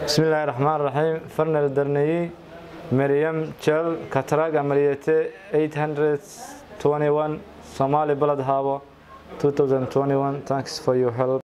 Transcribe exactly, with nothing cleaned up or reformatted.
بسم الله الرحمن الرحيم فرنا الدرني مريم جل كتراج عمليته eight hundred twenty-one Somali بلد هوا two thousand twenty-one. Thanks for your help.